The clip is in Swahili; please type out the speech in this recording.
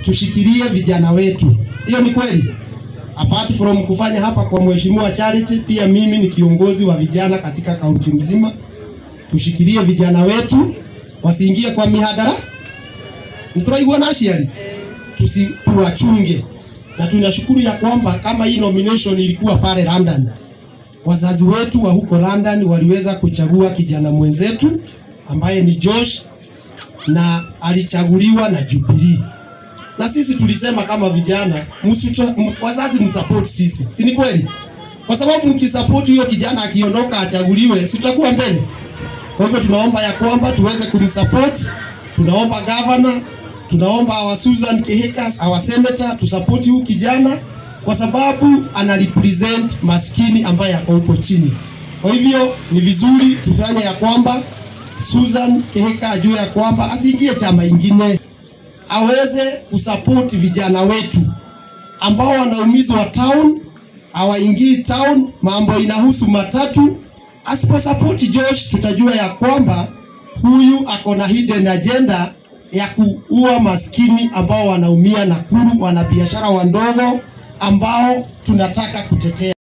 tushikilie vijana wetu. Hiyo ni kweli. Apart from kufanya hapa kwa Mheshimiwa Charity, pia mimi ni kiongozi wa vijana katika kaunti mzima. Tushikilie vijana wetu wasiingie kwa mihadara. Nitaraigwa na shiali. Tuwachunge. Na tunashukuru ya kwamba kama hii nomination ilikuwa pale London, wazazi wetu wa huko London waliweza kuchagua kijana mwenzetu ambaye ni Josh, na alichaguliwa na Jubilee. Na sisi tulisema kama vijana, wazazi msupport sisi. Si ni kweli? Kwa sababu mkisupport hiyo kijana akiondoka achaguliwe, si tutakuwa mbele. Kwa hivyo tunaomba ya kwamba tuweze kumsupport. Tunaomba governor, tunaomba our Susan Kehika, our senator, tusupport huyu kijana kwa sababu ana represent maskini ambaye yako huko chini. Kwa hivyo ni vizuri tufanye ya kwamba Susan Kehika ajue ya kwamba asiingie chama ingine, aweze kusupport vijana wetu ambao wanaumizwa town, hawaingii town, mambo inahusu matatu. Asipo support Josh, tutajua ya kwamba huyu akona hidden agenda ya kuua maskini ambao wanaumia Nakuru, wana biashara wandogo ambao tunataka kutetea.